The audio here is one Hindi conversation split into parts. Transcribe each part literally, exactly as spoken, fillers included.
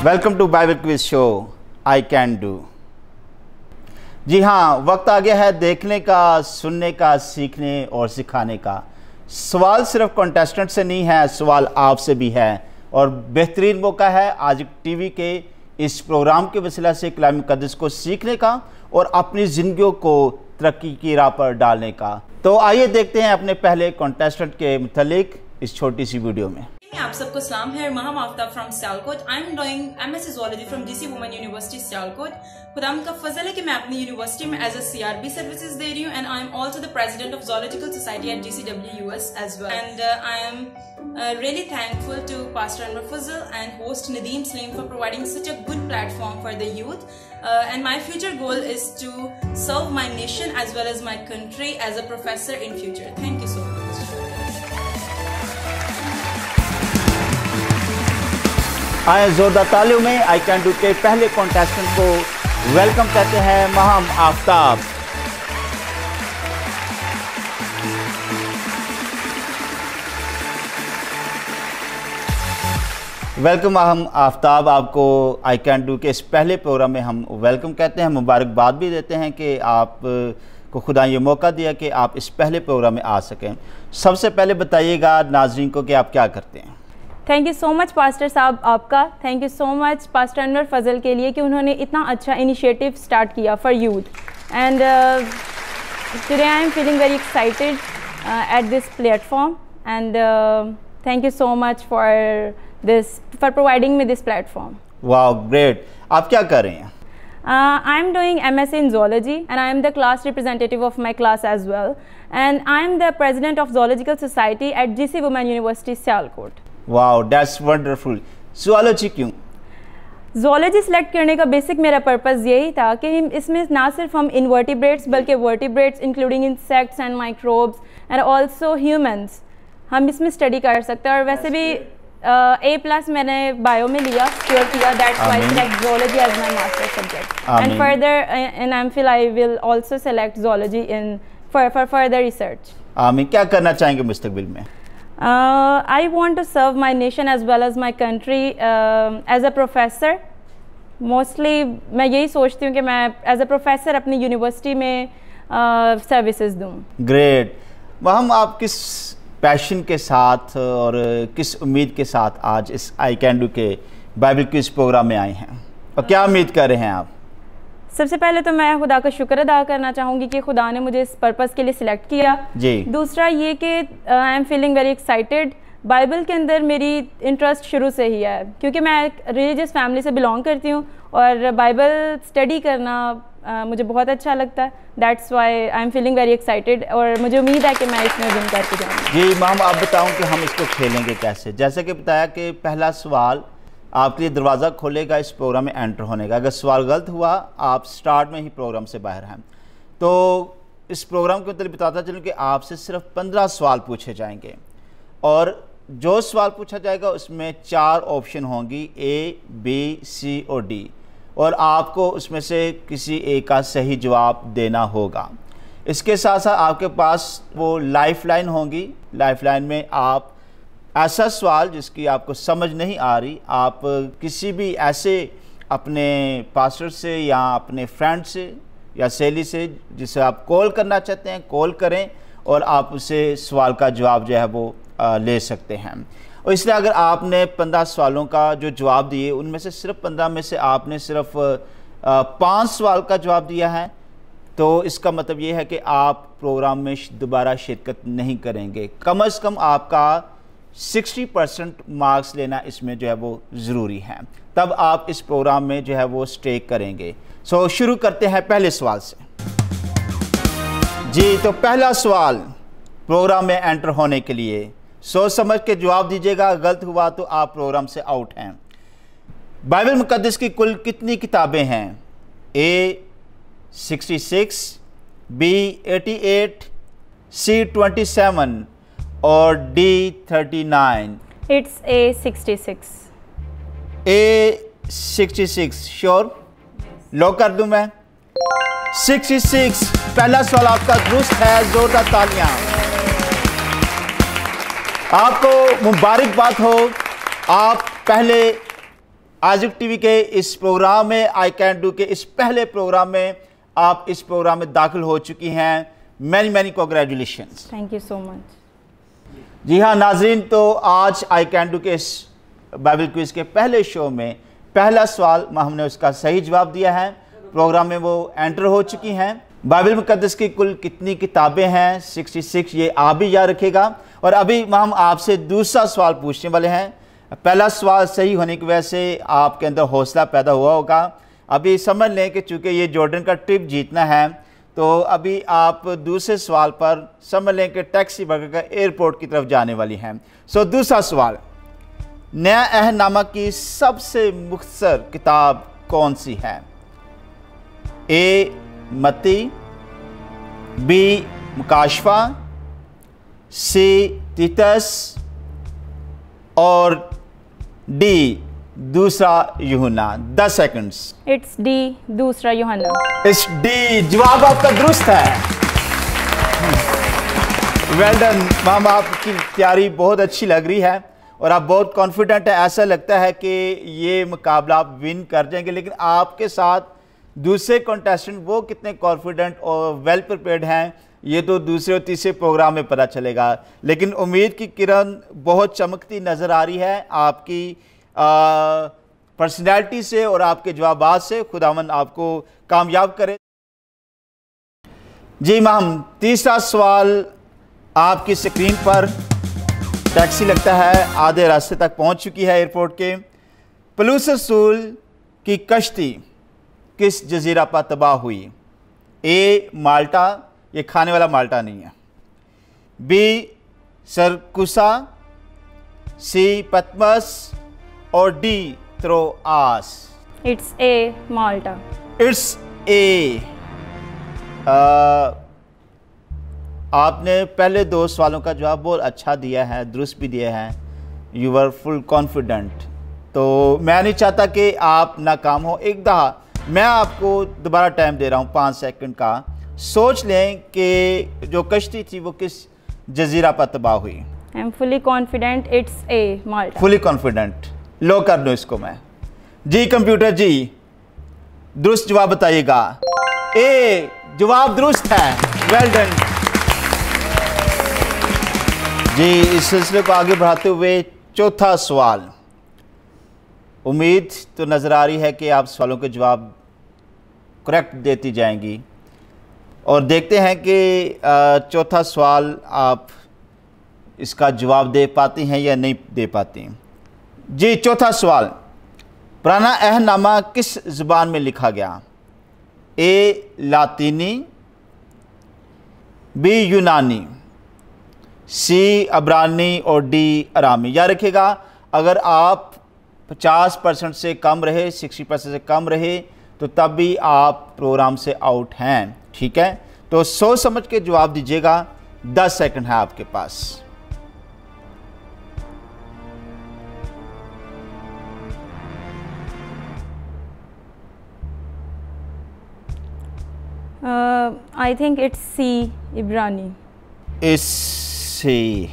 Welcome to Bible quiz show I can do. जी हाँ, वक्त आ गया है देखने का, सुनने का, सीखने और सिखाने का। सवाल सिर्फ कॉन्टेस्टेंट से नहीं है, सवाल आपसे भी है और बेहतरीन मौका है आज टीवी के इस प्रोग्राम के वसीला से कलाम मुक़द्दस को सीखने का और अपनी ज़िंदगियों को तरक्की की राह पर डालने का। तो आइए देखते हैं अपने पहले कॉन्टेस्टेंट के मुतालिक इस छोटी सी वीडियो में। आप सबको सलाम है। Maham Aftab from Sialkot. I am doing MSc zoology from GC women university Sialkot. खुदाम का फजल है कि मैं अपनी यूनिवर्सिटी में एज अ सीआरबी सर्विसेज दे रही हूँ and I am also the president of zoological society at GCW US as well and I am really thankful to Pastor Anwar Fazal and host Nadeem Saleem for providing such a good platform for the youth. Uh, and my future goal is to serve my nation as well as my country as a professor in future. Thank you so much. आए जोरदार तालियों में आई कैन डू के पहले कॉन्टेस्टेंट को वेलकम कहते हैं महम आफ्ताब। वेलकम महम आफ्ताब, आपको आई कैन डू के इस पहले प्रोग्राम में हम वेलकम कहते हैं, मुबारकबाद भी देते हैं कि आप को खुदा ये मौका दिया कि आप इस पहले प्रोग्राम में आ सकें। सबसे पहले बताइएगा नाज़रीन को कि आप क्या करते हैं। Thank you so much pastor साहब, आपका thank you so much pastor Anwar Fazal के लिए कि उन्होंने इतना अच्छा इनिशिएटिव स्टार्ट किया for youth and today I am feeling very excited at this platform and thank you so much for this for providing me this platform. Wow great. आप क्या कर रहे हैं? I am doing MSc in zoology and I am the class representative of my class as well and I am the president of zoological society at GC women university Sialkot. Wow that's wonderful. Zoology क्यों? ज़ूलॉजी सेलेक्ट करने का बेसिक मेरा पर्पज़ यही था कि इसमें ना सिर्फ हम इनवर्टिब्रेट्स बल्कि vertebrates including insects and microbes and also humans हम इसमें स्टडी कर सकते हैं। और वैसे भी ए प्लस मैंने बायो में लिया स्कोर किया, that's why I select zoology as my master subject and further in MPhil I will also select zoology in for for further research. आमीन। क्या करना चाहेंगे मुस्तकबिल में? Uh, I want to serve my nation as well as my country uh, as a professor. Mostly मैं यही सोचती हूँ कि मैं as a professor अपनी यूनिवर्सिटी में सर्विसेज uh, दूँ। ग्रेट। महम, आप किस पैशन के साथ और किस उम्मीद के साथ आज इस आई कैन डू के बाइबल क्विज प्रोग्राम में आए हैं और क्या उम्मीद कर रहे हैं आप? सबसे पहले तो मैं खुदा का शुक्र अदा करना चाहूँगी कि खुदा ने मुझे इस पर्पज़ के लिए सिलेक्ट किया जी। दूसरा ये कि I am feeling very excited. Bible के अंदर मेरी इंटरेस्ट शुरू से ही है क्योंकि मैं एक रिलीजियस फैमिली से बिलोंग करती हूँ और बाइबल स्टडी करना uh, मुझे बहुत अच्छा लगता है। That's why I am feeling very excited और मुझे उम्मीद है कि मैं इसमें विन करके जाऊँगी। जी मैम, आप बताऊँ कि हम इसको खेलेंगे कैसे। जैसे कि बताया कि पहला सवाल आपके लिए दरवाज़ा खोलेगा इस प्रोग्राम में एंटर होने का। अगर सवाल गलत हुआ आप स्टार्ट में ही प्रोग्राम से बाहर हैं। तो इस प्रोग्राम के मतलब बताता चलूँ कि आपसे सिर्फ पंद्रह सवाल पूछे जाएंगे और जो सवाल पूछा जाएगा उसमें चार ऑप्शन होंगी, ए, बी, सी और डी, और आपको उसमें से किसी एक का सही जवाब देना होगा। इसके साथ साथ आपके पास वो लाइफ लाइन होंगी। लाइफ लाइन में आप ऐसा सवाल जिसकी आपको समझ नहीं आ रही, आप किसी भी ऐसे अपने पास्टर से या अपने फ्रेंड से या सहेली से जिसे आप कॉल करना चाहते हैं कॉल करें और आप उसे सवाल का जवाब जो है वो आ, ले सकते हैं। और इसलिए अगर आपने पंद्रह सवालों का जो जवाब दिए उनमें से सिर्फ पंद्रह में से आपने सिर्फ पाँच सवाल का जवाब दिया है तो इसका मतलब ये है कि आप प्रोग्राम में दोबारा शिरकत नहीं करेंगे। कम अज़ कम आपका साठ परसेंट मार्क्स लेना इसमें जो है वो ज़रूरी है, तब आप इस प्रोग्राम में जो है वो स्टे करेंगे। सो शुरू करते हैं पहले सवाल से। जी, तो पहला सवाल प्रोग्राम में एंटर होने के लिए सोच समझ के जवाब दीजिएगा। गलत हुआ तो आप प्रोग्राम से आउट हैं। बाइबल मुक़द्दस की कुल कितनी किताबें हैं? ए छियासठ, बी अट्ठासी, सी सत्ताईस और डी उनतालीस। It's A sixty six. A sixty six sure? Lock कर दूं मैं? छियासठ पहला सवाल आपका दुरुस्त है। जोरदार तालियां। आपको मुबारकबाद हो, आप पहले आजिक टीवी के इस प्रोग्राम में आई कैन डू के इस पहले प्रोग्राम में आप इस प्रोग्राम में दाखिल हो चुकी हैं। Many many congratulations. Thank you so much. जी हाँ नाजरीन, तो आज आई कैन डू के इस बाइबल क्विज के पहले शो में पहला सवाल हमने उसका सही जवाब दिया है। प्रोग्राम में वो एंटर हो चुकी हैं। बाइबल मुकद्दस की कुल कितनी किताबें हैं? छियासठ। ये आप भी याद रखेगा। और अभी हम आपसे दूसरा सवाल पूछने वाले हैं। पहला सवाल सही होने की वजह से आपके अंदर हौसला पैदा हुआ होगा। अभी समझ लें कि चूँकि ये जॉर्डन का ट्रिप जीतना है, तो अभी आप दूसरे सवाल पर समझ लें कि टैक्सी पकड़ कर एयरपोर्ट की तरफ जाने वाली हैं। सो दूसरा सवाल, नया अहदनामा की सबसे मुख्तसर किताब कौन सी है? ए मत्ती, बी मुकाशफा, सी तीतस और डी दूसरा यूहन्ना। दस सेकंड्स। इट्स डी दूसरा यूहन्ना। इट्स डी, जवाब आपका दुरुस्त है। वेल डन मैम, आपकी तैयारी बहुत अच्छी लग रही है और आप बहुत कॉन्फिडेंट है। ऐसा लगता है कि ये मुकाबला आप विन कर जाएंगे, लेकिन आपके साथ दूसरे कॉन्टेस्टेंट वो कितने कॉन्फिडेंट और वेल प्रिपेयर्ड हैं ये तो दूसरे और तीसरे प्रोग्राम में पता चलेगा। लेकिन उम्मीद की किरण बहुत चमकती नज़र आ रही है आपकी पर्सनैलिटी से और आपके जवाबात से। खुदावन आपको कामयाब करे। जी मैम, तीसरा सवाल आपकी स्क्रीन पर। टैक्सी लगता है आधे रास्ते तक पहुंच चुकी है एयरपोर्ट के। पलूस रसूल की कश्ती किस जजीरा पर तबाह हुई? ए माल्टा, ये खाने वाला माल्टा नहीं है। बी सरकुसा, सी पतमस और D Troas. It's A Malta. It's A. आपने पहले दो सवालों का जवाब बहुत अच्छा दिया है, दुरुस्त भी दिया है। You are full confident. तो मैं नहीं चाहता कि आप नाकाम हो। एक दफ़ा मैं आपको दोबारा टाइम दे रहा हूँ पाँच सेकंड का। सोच लें कि जो कश्ती थी वो किस जजीरा पर तबाह हुई। I am fully confident it's A Malta. Fully confident. लो कर दो इसको मैं। जी कंप्यूटर जी, दुरुस्त जवाब बताइएगा। ए, जवाब दुरुस्त है। वेल डन जी। इस सिलसिले को आगे बढ़ाते हुए चौथा सवाल। उम्मीद तो नज़र आ रही है कि आप सवालों के जवाब करेक्ट देती जाएंगी और देखते हैं कि चौथा सवाल आप इसका जवाब दे पाती हैं या नहीं दे पाती। जी चौथा सवाल, पुराना अहदनामा किस ज़ुबान में लिखा गया? ए लातीनी, बी यूनानी, सी अब्रानी और डी अरामी। याद रखिएगा, अगर आप पचास परसेंट से कम रहे, साठ परसेंट से कम रहे, तो तब भी आप प्रोग्राम से आउट हैं। ठीक है, तो सोच समझ के जवाब दीजिएगा। दस सेकंड है आपके पास। आई थिंक इट्स सी इब्रानी। इस सी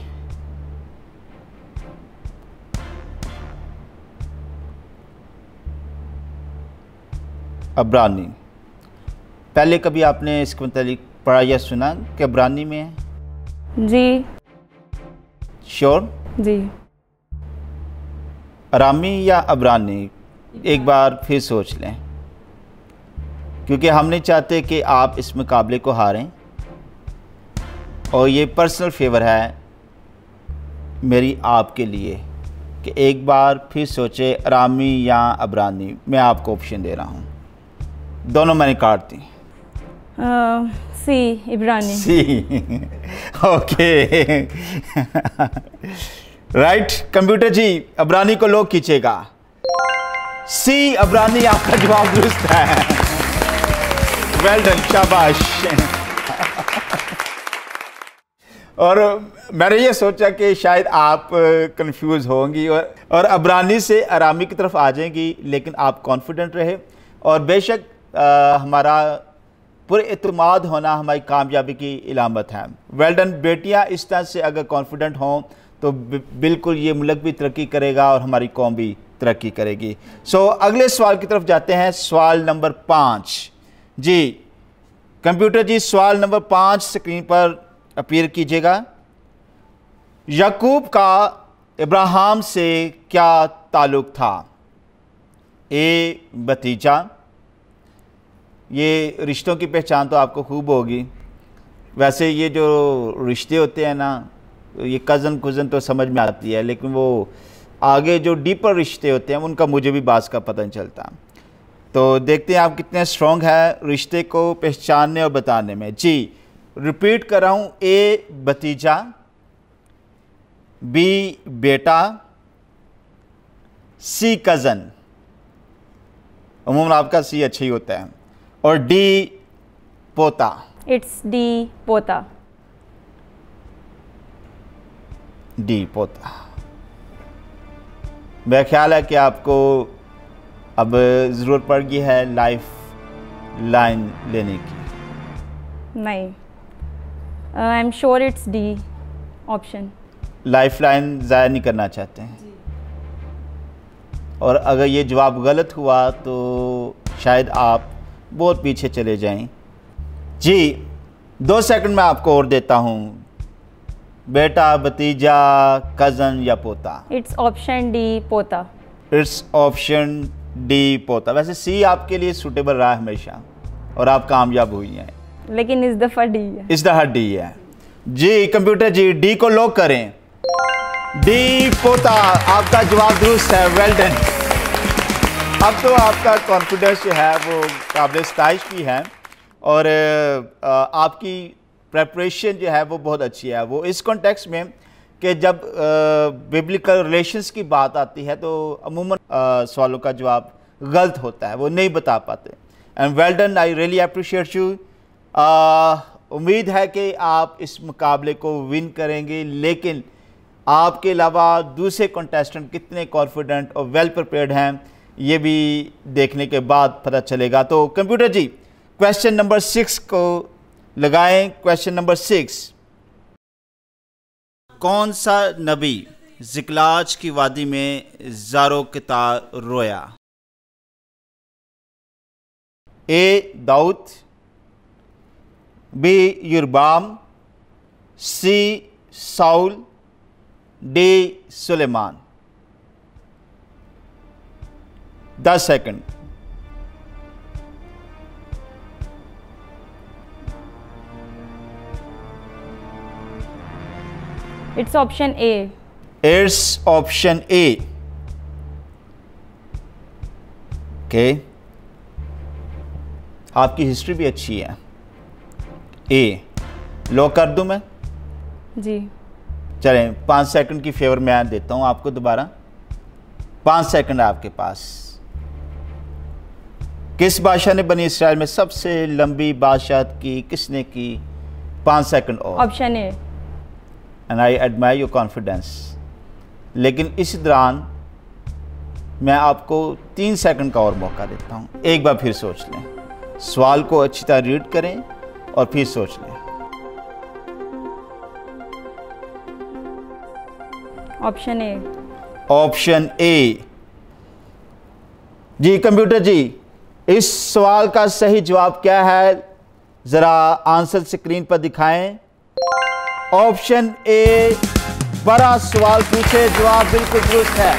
अब्रानी। पहले कभी आपने इसके मतलब पढ़ा या सुना कि अब्रानी में है? जी। श्योर? जी। अरामी या अब्रानी? एक बार फिर सोच लें, क्योंकि हम नहीं चाहते कि आप इस मुकाबले को हारें और ये पर्सनल फेवर है मेरी आपके लिए कि एक बार फिर सोचे अरामी या अब्रानी। मैं आपको ऑप्शन दे रहा हूँ, दोनों मैंने काट दी। सी इब्रानी। C okay right. कंप्यूटर जी अब्रानी को लोग खींचेगा। सी अब्रानी आपका जवाब दुरुस्त है। वेल डन, शाबाश। और मैंने ये सोचा कि शायद आप कंफ्यूज होंगी और और अब्रानी से अरामी की तरफ आ जाएंगी, लेकिन आप कॉन्फिडेंट रहे और बेशक आ, हमारा पूरे एतमाद होना हमारी कामयाबी की इलामत है। वेल डन बेटियां, इस तरह से अगर कॉन्फिडेंट हों तो बिल्कुल ये मुल्क भी तरक्की करेगा और हमारी कौम भी तरक्की करेगी। सो so, अगले सवाल की तरफ जाते हैं, सवाल नंबर पाँच। जी कंप्यूटर जी, सवाल नंबर पाँच स्क्रीन पर अपीयर कीजिएगा। याकूब का इब्राहिम से क्या ताल्लुक़ था? ए भतीजा, ये रिश्तों की पहचान तो आपको खूब होगी। वैसे ये जो रिश्ते होते हैं ना, ये कज़न कुज़न तो समझ में आती है, लेकिन वो आगे जो डीपर रिश्ते होते हैं उनका मुझे भी बात का पता नहीं चलता। तो देखते हैं आप कितने स्ट्रॉन्ग है रिश्ते को पहचानने और बताने में। जी रिपीट कर रहा हूँ, ए भतीजा, बी बेटा, सी कज़न, अमूमन आपका सी अच्छा ही होता है, और डी पोता। इट्स डी पोता। डी पोता। मेरा ख्याल है कि आपको अब ज़रूरत पड़ गई है लाइफ लाइन लेने की। नहीं, I am sure it's D option. Lifeline ज़ाया नहीं करना चाहते हैं, और अगर ये जवाब गलत हुआ तो शायद आप बहुत पीछे चले जाएं। जी दो सेकंड में आपको और देता हूँ। बेटा, भतीजा, कज़न या पोता? इट्स ऑप्शन डी पोता। इट्स ऑप्शन डी पोता। वैसे सी आपके लिए सूटेबल रहा है हमेशा और आप कामयाब हुई हैं, लेकिन इस दफ़ा डी है। इस दफ़ा डी है। जी कंप्यूटर जी, डी को लॉक करें। डी पोता, आपका जवाब दुरुस्त है। Well done. अब तो आपका कॉन्फिडेंस जो है वो काबिल सताइश भी है, और आपकी प्रेपरेशन जो है वो बहुत अच्छी है। वो इस कॉन्टेक्स्ट में कि जब बिब्लिकल रिलेशंस की बात आती है तो अमूमन सवालों का जवाब गलत होता है, वो नहीं बता पाते। And well done, I really appreciate you. उम्मीद है कि आप इस मुकाबले को विन करेंगे, लेकिन आपके अलावा दूसरे कॉन्टेस्टेंट कितने कॉन्फिडेंट और वेल प्रिपेयर्ड हैं ये भी देखने के बाद पता चलेगा। तो कंप्यूटर जी, क्वेश्चन नंबर सिक्स को लगाएं। क्वेश्चन नंबर सिक्स, कौन सा नबी ज़िकलाज की वादी में ज़ारो कितार रोया? ए दाऊद, बी युरबाम, सी साउल, डी सुलेमान। दस second. It's option A. It's option A. Okay, आपकी हिस्ट्री भी अच्छी है। ए लॉक कर दूं मैं? जी चलें, पाँच सेकंड की फेवर मैं देता हूं आपको दोबारा। पाँच सेकंड आपके पास। किस बादशाह ने बनी इसराइल में सबसे लंबी बादशाहत की? किसने की? पाँच सेकंड और। Option A. And I admire your confidence, लेकिन इस दौरान मैं आपको तीन सेकंड का और मौका देता हूं। एक बार फिर सोच लें, सवाल को अच्छी तरह रीड करें और फिर सोच लें। Option A. Option A. जी कंप्यूटर जी, इस सवाल का सही जवाब क्या है? जरा आंसर स्क्रीन पर दिखाएं। ऑप्शन ए, बड़ा सवाल पूछे, जवाब बिल्कुल दुरुस्त है।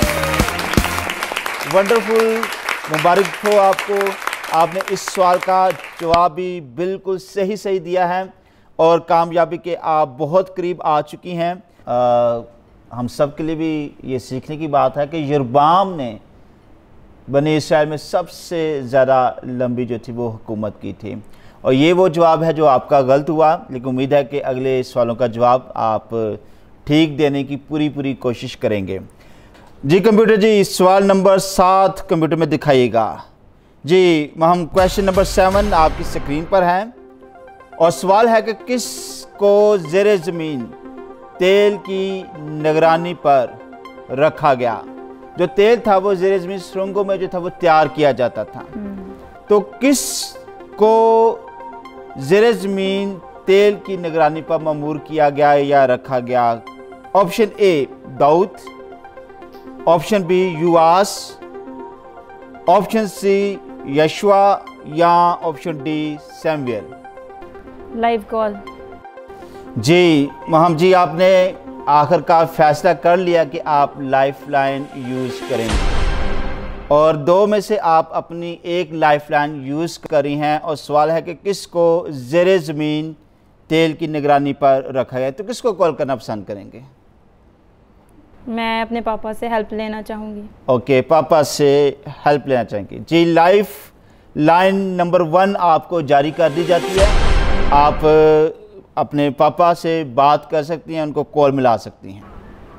वंडरफुल, मुबारक हो आपको, आपने इस सवाल का जवाब भी बिल्कुल सही सही दिया है और कामयाबी के आप बहुत करीब आ चुकी हैं। आ, हम सब के लिए भी ये सीखने की बात है कि यरबाम ने बनी इसराइल में सबसे ज़्यादा लंबी जो थी वो हुकूमत की थी, और ये वो जवाब है जो आपका गलत हुआ। लेकिन उम्मीद है कि अगले सवालों का जवाब आप ठीक देने की पूरी पूरी कोशिश करेंगे। जी कंप्यूटर जी, सवाल नंबर सात कंप्यूटर में दिखाइएगा। जी हम क्वेश्चन नंबर सेवन आपकी स्क्रीन पर हैं, और सवाल है कि किस को ज़ेरे ज़मीन तेल की निगरानी पर रखा गया? जो तेल था वो ज़ेरे ज़मीन सुरंगों में जो था वो तैयार किया जाता था। तो किस को ज़ेरे ज़मीन तेल की निगरानी पर ममूर किया गया या रखा गया? Option A Dawood, option B युवास, ऑप्शन सी यशवा या option D Samuel. Live call. जी महम जी, आपने आखिरकार फैसला कर लिया कि आप लाइफलाइन यूज़ करेंगे और दो में से आप अपनी एक लाइफलाइन यूज़ करी हैं और सवाल है कि किसको ज़ेरे ज़मीन तेल की निगरानी पर रखा गया, तो किसको कॉल करना पसंद करेंगे? मैं अपने पापा से हेल्प लेना चाहूँगी। ओके, पापा से हेल्प लेना चाहेंगे। जी, लाइफ लाइन नंबर वन आपको जारी कर दी जाती है। आप अपने पापा से बात कर सकती हैं, उनको कॉल मिला सकती हैं।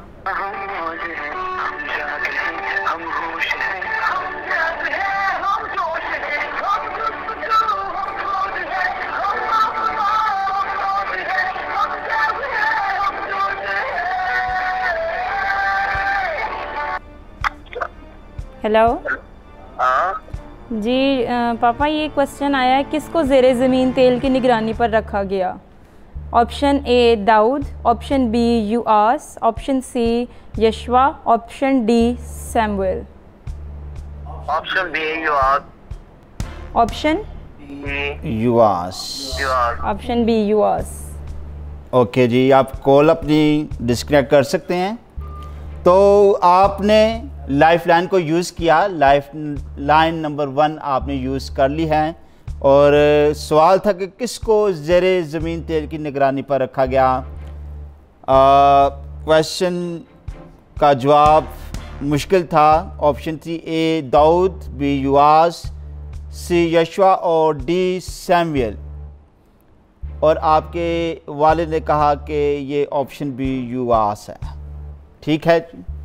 हेलो। जी आ, पापा, ये क्वेश्चन आया है, किसको ज़ेरे ज़मीन तेल की निगरानी पर रखा गया? Option A Dawood, option B युआस, ऑप्शन सी यशवा, option D Samuel. Option B युआस। ऑप्शन युआस। ऑप्शन बी युआस। ओके जी, आप कॉल अपनी डिस्कनेक्ट कर सकते हैं। तो आपने लाइफ लाइन को यूज़ किया, लाइफ लाइन नंबर वन आपने यूज़ कर ली है और सवाल था कि किसको ज़ेरे ज़मीन तेल की निगरानी पर रखा गया। क्वेश्चन का जवाब मुश्किल था। ऑप्शन थी ए दाऊद, बी युआस, सी यशवा और डी सैमुअल। और आपके वालिद ने कहा कि ये ऑप्शन बी युआस है। ठीक है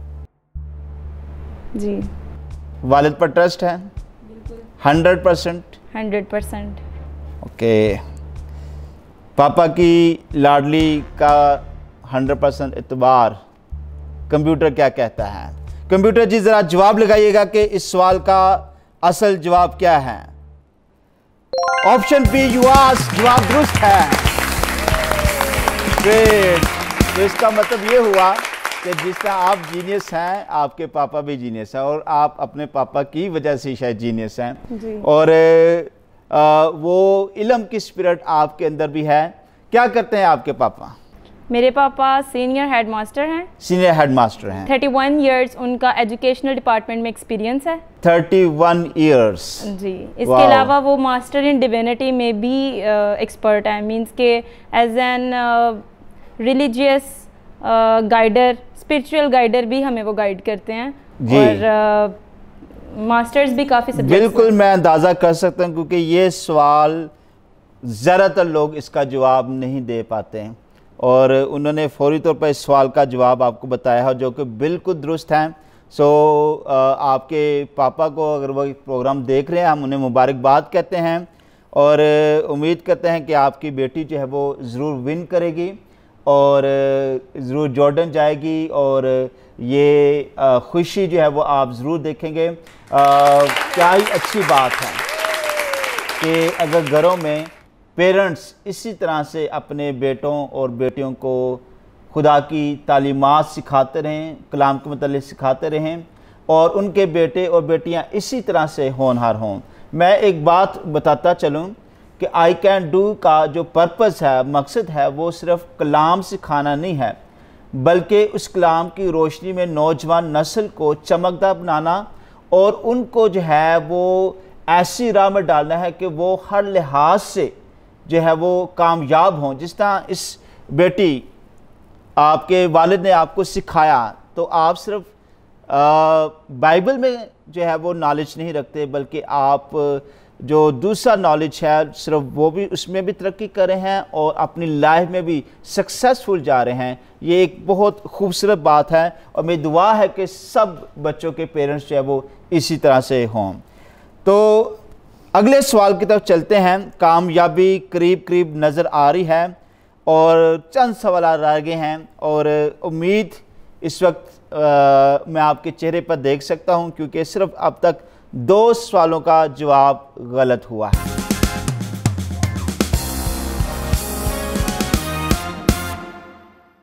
जी, वालिद पर ट्रस्ट है? Hundred percent. Hundred percent. Okay, पापा की लाडली का हंड्रेड परसेंट इतबार। कंप्यूटर क्या कहता है? कंप्यूटर जी ज़रा जवाब लगाइएगा कि इस सवाल का असल जवाब क्या है। ऑप्शन बी युआस जवाब दुरुस्त है। ग्रेट। तो इसका मतलब ये हुआ कि जिस तरह आप जीनियस हैं, आपके पापा भी जीनियस हैं और आप अपने पापा की वजह से शायद जीनियस हैं। और आ, वो इल्म की स्पिरिट आपके अंदर भी है। क्या करते हैं आपके पापा? मेरे पापा सीनियर हेड मास्टर हैं। सीनियर हेड मास्टर हैं। थर्टी वन ईयर्स उनका एजुकेशनल डिपार्टमेंट में एक्सपीरियंस है। Thirty one years. जी, इसके अलावा वो मास्टर इन डिविनिटी में भी एक्सपर्ट है। मींस के as an religious guider, spiritual guider भी हमें वो गाइड करते हैं। और मास्टर्स uh, भी काफ़ी सब्जेक्ट्स। बिल्कुल, मैं अंदाज़ा कर सकता हूँ क्योंकि ये सवाल ज़्यादातर लोग इसका जवाब नहीं दे पाते हैं और उन्होंने फौरी तौर पर इस सवाल का जवाब आपको बताया है जो कि बिल्कुल दुरुस्त है। सो आपके पापा को अगर वो प्रोग्राम देख रहे हैं, हम उन्हें मुबारकबाद कहते हैं और उम्मीद करते हैं कि आपकी बेटी जो है वो ज़रूर विन करेगी और ज़रूर जॉर्डन जाएगी और ये खुशी जो है वो आप ज़रूर देखेंगे। क्या ही अच्छी बात है कि अगर घरों में पेरेंट्स इसी तरह से अपने बेटों और बेटियों को खुदा की तालीमात सिखाते रहें, कलाम के मतलब सिखाते रहें और उनके बेटे और बेटियां इसी तरह से होनहार हों। मैं एक बात बताता चलूं कि आई कैन डू का जो पर्पस है, मकसद है, वो सिर्फ कलाम सिखाना नहीं है बल्कि उस कलाम की रोशनी में नौजवान नस्ल को चमकदार बनाना और उनको जो है वो ऐसी राह में डालना है कि वो हर लिहाज से जो है वो कामयाब हों। जिस तरह इस बेटी आपके वालिद ने आपको सिखाया, तो आप सिर्फ बाइबल में जो है वो नॉलेज नहीं रखते बल्कि आप जो दूसरा नॉलेज है सिर्फ वो भी उसमें भी तरक्की कर रहे हैं और अपनी लाइफ में भी सक्सेसफुल जा रहे हैं। ये एक बहुत खूबसूरत बात है और मेरी दुआ है कि सब बच्चों के पेरेंट्स जो है वो इसी तरह से हों। तो अगले सवाल की तरफ चलते हैं। कामयाबी करीब करीब नज़र आ रही है और चंद सवाल रह गए हैं और उम्मीद इस वक्त आ, मैं आपके चेहरे पर देख सकता हूं क्योंकि सिर्फ अब तक दो सवालों का जवाब गलत हुआ है।